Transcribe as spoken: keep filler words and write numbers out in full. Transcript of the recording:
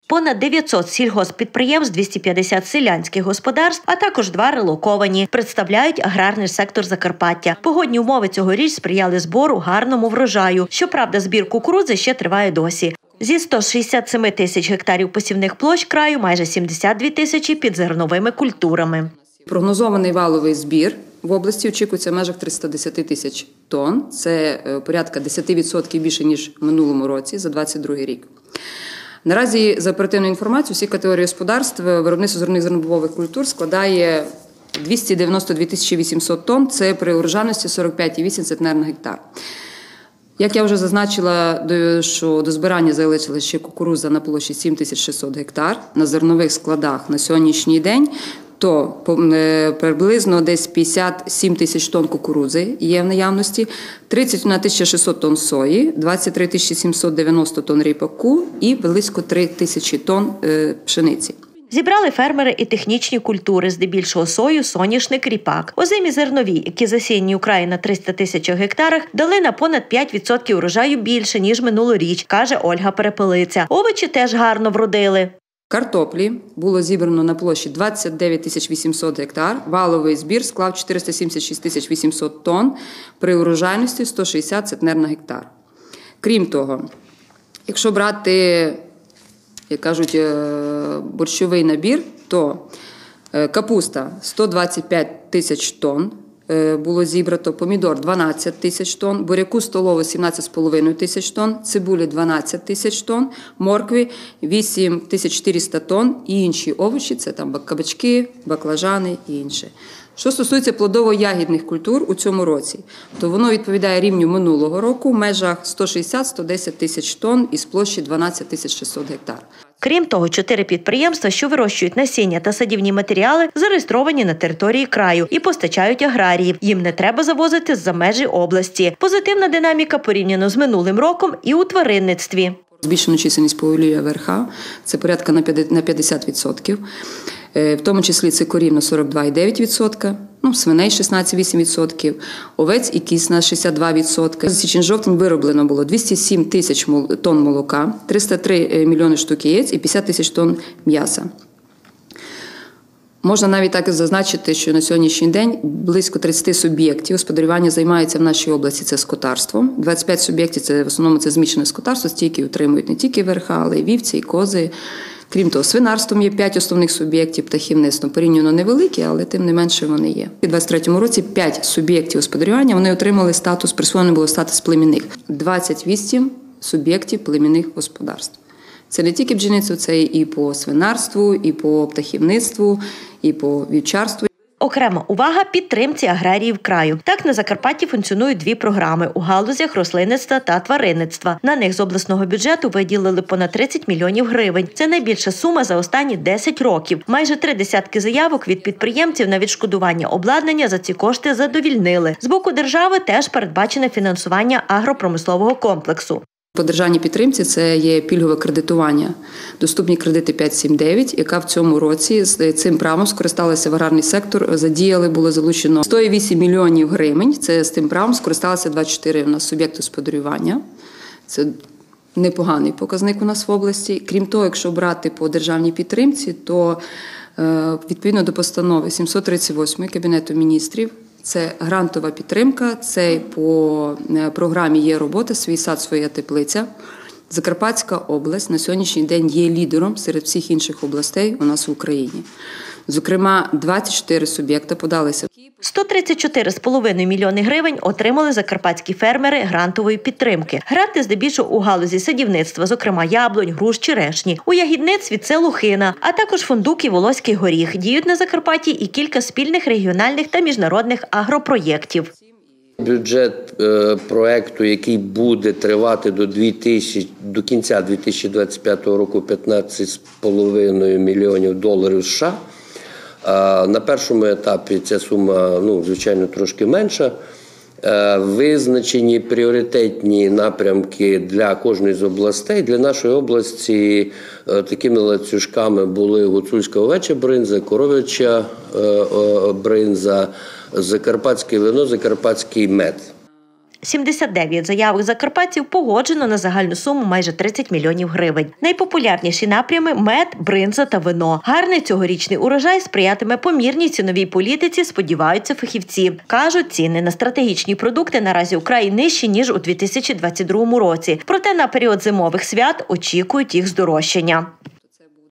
Понад дев'ятсот сільгосппідприємств, двісті п'ятдесят селянських господарств, а також два релоковані, представляють аграрний сектор Закарпаття. Погодні умови цьогоріч сприяли збору гарному врожаю. Щоправда, збір кукурудзи ще триває досі. Зі ста шістдесят семи тисяч гектарів посівних площ краю майже сімдесят дві тисячі під зерновими культурами. Прогнозований валовий збір в області очікується в межах триста десять тисяч тонн. Це порядка десять відсотків більше, ніж в минулому році, за двадцять другий рік. Наразі, за оперативною інформацією, всі категорії господарств виробництво зернових зернобобових культур складає двісті дев'яносто дві тисячі вісімсот тонн, це при урожайності сорок п'ять цілих вісім десятих центнера на гектар. Як я вже зазначила, що до збирання залишилася ще кукурудза на площі сім тисяч шістсот гектар, на зернових складах на сьогоднішній день, то приблизно десь п'ятдесят сім тисяч тонн кукурудзи є в наявності, тридцять одна тисяча шістсот тонн сої, двадцять три тисячі сімсот дев'яносто тонн ріпаку і близько три тисячі тонн пшениці. Зібрали фермери і технічні культури, здебільшого сою, соняшник, ріпак. Озимі зернові, які засіяні у краї на триста тисячах гектарах, дали на понад п'ять відсотків урожаю більше, ніж минулоріч, каже Ольга Перепелиця. Овочі теж гарно вродили. Картоплі було зібрано на площі двадцять дев'ять тисяч вісімсот гектар, валовий збір склав чотириста сімдесят шість тисяч вісімсот тонн, при урожайності сто шістдесят центнер на гектар. Крім того, якщо брати, як кажуть, борщовий набір, то капуста сто двадцять п'ять тисяч тонн було зібрано, помідор дванадцять тисяч тонн, буряку столового сімнадцять з половиною тисяч тонн, цибулі дванадцять тисяч тонн, моркві вісім тисяч чотириста тонн і інші овочі, це там кабачки, баклажани і інше. Що стосується плодово-ягідних культур у цьому році, то воно відповідає рівню минулого року в межах сто шістдесят - сто десять тисяч тонн із площі дванадцять тисяч шістсот гектар. Крім того, чотири підприємства, що вирощують насіння та садівні матеріали, зареєстровані на території краю і постачають аграріїв. Їм не треба завозити з-за межі області. Позитивна динаміка порівняно з минулим роком і у тваринництві. Збільшено чисельність поголів'я верха, це порядка на п'ятдесят відсотків. В тому числі це корів на сорок два цілих дев'ять десятих відсотка, ну, свиней шістнадцять цілих вісім десятих відсотка, овець і кіз на шістдесят два відсотки. За січень-жовтень вироблено було двісті сім тисяч тонн молока, триста три мільйони штук яєць і п'ятдесят тисяч тонн м'яса. Можна навіть так зазначити, що на сьогоднішній день близько тридцять суб'єктів господарювання займаються в нашій області це скотарством. двадцять п'ять суб'єктів, це в основному це змішане скотарство, стільки утримують не тільки верха, але й вівці, і кози. Крім того, свинарством є п'ять основних суб'єктів, птахівництвом порівняно невеликі, але тим не менше вони є. У двадцять третьому році п'ять суб'єктів господарювання, вони отримали статус, присвоєний було статус племінних. двадцять вісім суб'єктів племінних господарств. Це не тільки бджільництво, це і по свинарству, і по птахівництву, і по вівчарству. Окрема увага – підтримці аграріїв краю. Так, на Закарпатті функціонують дві програми у галузях рослинництва та тваринництва. На них з обласного бюджету виділили понад тридцять мільйонів гривень. Це найбільша сума за останні десять років. Майже три десятки заявок від підприємців на відшкодування обладнання за ці кошти задовільнили. З боку держави теж передбачене фінансування агропромислового комплексу. По державній підтримці це є пільгове кредитування, доступні кредити п'ять сім дев'ять, яка в цьому році з цим правом скористалася в аграрний сектор, задіяли, було залучено сто вісім мільйонів гривень, це з тим правом скористалися двадцять чотири у нас суб'єкти господарювання. Це непоганий показник у нас в області. Крім того, якщо брати по державній підтримці, то відповідно до постанови сімсот тридцять восьмої Кабінету міністрів, це грантова підтримка, це по програмі «Є робота», «Свій сад, своя теплиця». Закарпатська область на сьогоднішній день є лідером серед всіх інших областей у нас в Україні. Зокрема, двадцять чотири суб'єкта подалися. сто тридцять чотири цілих п'ять десятих мільйони гривень отримали закарпатські фермери грантової підтримки. Гранти здебільшого у галузі садівництва, зокрема яблунь, груш, черешні. У ягідництві це лухина, а також фундук і волоський горіх. Діють на Закарпатті і кілька спільних регіональних та міжнародних агропроєктів. Бюджет е, проекту, який буде тривати до, дві тисячі, до кінця дві тисячі двадцять п'ятого року, п'ятнадцять цілих п'ять десятих мільйонів доларів США. Е, на першому етапі ця сума, ну, звичайно, трошки менша. Е, визначені пріоритетні напрямки для кожної з областей. Для нашої області е, такими ланцюжками були гуцульська овеча бринза, коров'яча е, е, бринза, закарпатське вино, закарпатський мед. сімдесят дев'ять заявок закарпатців погоджено на загальну суму майже тридцять мільйонів гривень. Найпопулярніші напрями – мед, бринза та вино. Гарний цьогорічний урожай сприятиме помірній ціновій політиці, сподіваються фахівці. Кажуть, ціни на стратегічні продукти наразі вкрай нижчі, ніж у дві тисячі двадцять другому році. Проте на період зимових свят очікують їх здорожчання.